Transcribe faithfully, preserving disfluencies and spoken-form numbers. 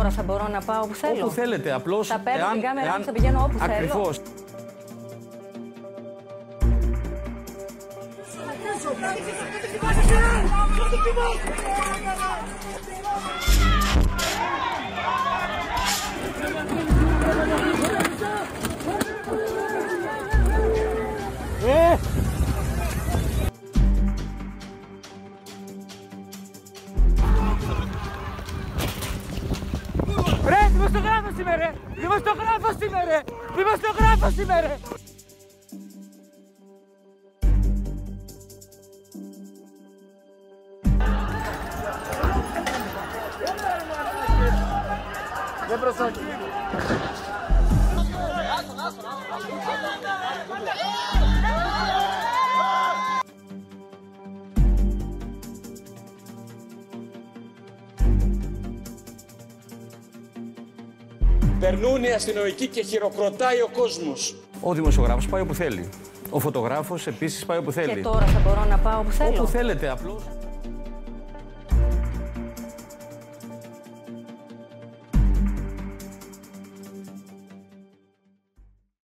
τώρα θα μπορώ να πάω όπου θέλω? Όπου θέλετε, απλώς. Θα παίρνω εάν, την κάμερα εάν... και θα πηγαίνω όπου Ακριβώς. θέλω. Ε! Ρε, δημοσιογράφος είμαι ρε! Δημοσιογράφος είμαι ρε! Δημοσιογράφος είμαι ρε! Δεν προσέχει. Περνούν οι αστυνομικοί και χειροκροτάει ο κόσμος. Ο δημοσιογράφος πάει όπου θέλει. Ο φωτογράφος επίσης πάει όπου θέλει. Και τώρα θα μπορώ να πάω όπου θέλω? Όπου θέλετε, απλώς.